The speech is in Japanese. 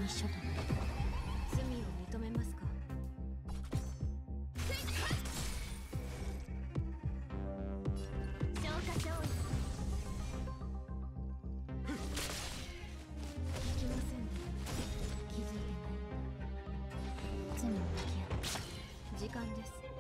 一緒だ。罪を認めますか？消化勝利。聞きませんね。気づいてないんだ。罪に向き合う時間です。